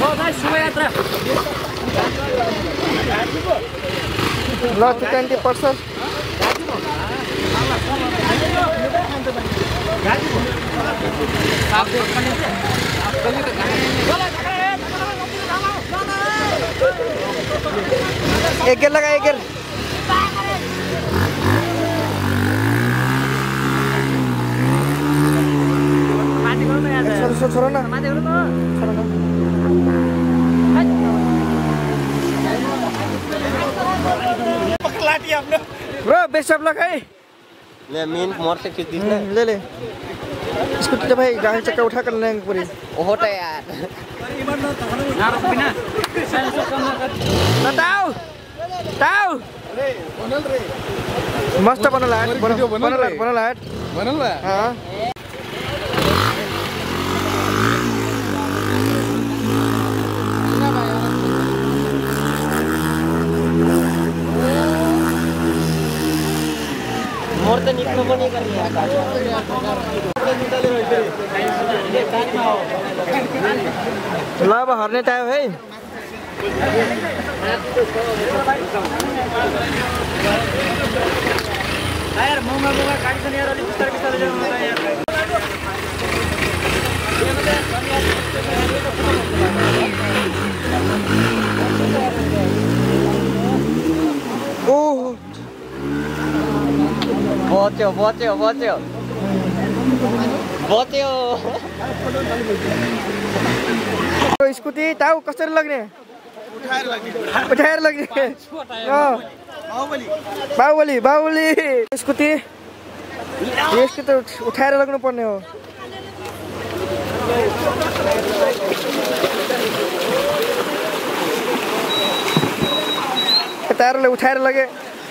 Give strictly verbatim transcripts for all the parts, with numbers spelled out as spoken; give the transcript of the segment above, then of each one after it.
ल two twenty percent एक गिर लगा एक गिर छोड़ो छोड़ो ना ब्रो बेस्ट ऑफ लक है ले मेन मोर से खींच दीजिए ले ले स्कूटी तो भाई गाड़ी चक्का उठा कर लेंगे पूरी ओहो तो यार बताओ बताओ मस्त बनल है बनल बनल है बनल है बनल है हां मोर तो निकलो नहीं कर रही ल अब हर्ने टाइम है यार मोमा मोमा गाड़ी से यार अलिक बिस्तारै बिस्तारै जानु होला यार ओह बच्यो बच्यो बच्यो बच्यो स्कूटी ताऊ कसरी लाग्ने उठाएर लग्ने उठाएर लाग्ने बाहुबली बाहुबली बाहुबली स्कूटी यसको त उठाएर लाग्नु पर्ने हो टायरले उठाएर लगे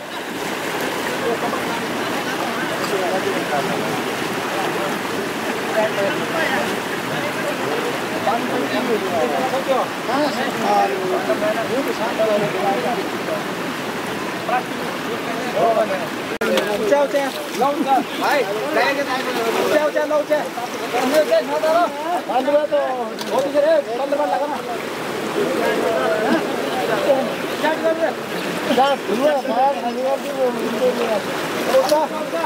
उचा उचा लाउँछ भाइ उचा उचा लाउँछ अन्य के न तर भन्नु त होती रे पन्ध्र लाग्छ न स्टार्ट गर्नु स्टार्ट हुनु भाइ हामी गर्छु उचा उचा